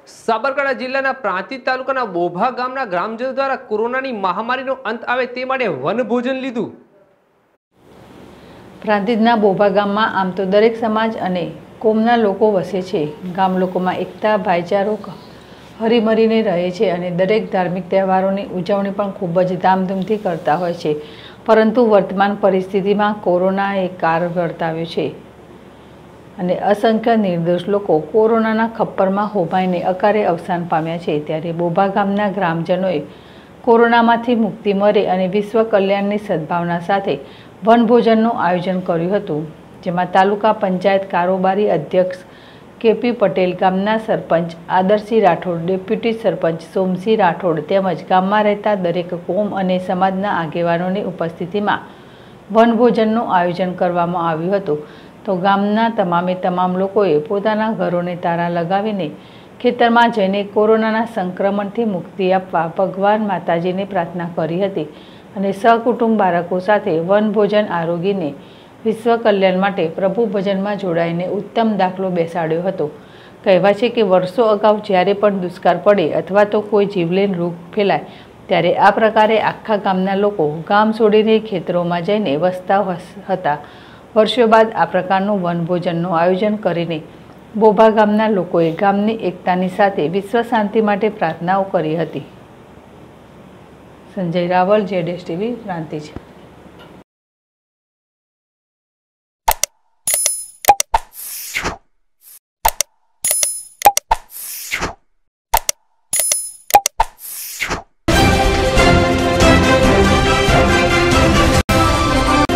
સાબરકાંઠા જિલ્લાના પ્રાંતિજ તાલુકાના બોભા ગામના ગ્રામજનો દ્વારા કોરોનાની મહામારીનો અંત આવે તે માટે વનભોજન લીધું। પ્રાંતિજના બોભા ગામમાં આમ તો દરેક સમાજ અને કોમના લોકો વસે છે। ગામ લોકોમાં એકતા ભાઈચારો હરીમરીને રહે છે અને દરેક ધાર્મિક તહેવારોની ઉજવણી પણ ખૂબ જ ધામધૂમથી કરતા હોય છે, પરંતુ વર્તમાન પરિસ્થિતિમાં કોરોનાએ કાર વર્તાવ્યો છે અને અસંખ્ય નિર્દોષ લોકો કોરોનાના ખપ્પરમાં હોમાઈને અકારે અવસાન પામ્યા છે। ત્યારે બોભા ગામના ગ્રામજનોએ કોરોનામાંથી મુક્તિ મળે અને વિશ્વ કલ્યાણની સદભાવના સાથે વનભોજનનું આયોજન કર્યું હતું, જેમાં તાલુકા પંચાયત કારોબારી અધ્યક્ષ કેપી પટેલ, ગામના સરપંચ આદરસિંહ રાઠોડ, ડેપ્યુટી સરપંચ સોમસિંહ રાઠોડ તેમજ ગામમાં રહેતા દરેક કોમ અને સમાજના આગેવાનોની ઉપસ્થિતિમાં વનભોજનનું આયોજન કરવામાં આવ્યું હતું। તો ગામના તમામ લોકોએ પોતાના ઘરોને તાળા લગાવીને ખેતરમાં જઈને કોરોનાના સંક્રમણથી મુક્તિ આપવા ભગવાન માતાજીને પ્રાર્થના કરી હતી અને સહકુટુંબ બાળકો સાથે વનભોજન આરોગીને વિશ્વ કલ્યાણ માટે પ્રભુ ભજનમાં જોડાઈને ઉત્તમ દાખલો બેસાડ્યો હતો। કહેવાય છે કે વર્ષો અગાઉ જ્યારે પણ દુષ્કાળ પડે અથવા તો કોઈ જીવલેણ રોગ ફેલાય ત્યારે આ પ્રકારે આખા ગામના લોકો ગામ છોડીને ખેતરોમાં જઈને વસતા હતા। વર્ષો બાદ આ પ્રકારનું વનભોજનનું આયોજન કરીને બોભા ગામના લોકોએ ગામની એકતાની સાથે વિશ્વ શાંતિ માટે પ્રાર્થનાઓ કરી હતી। સંજય રાવલ, ZSTV, પ્રાંતિજ।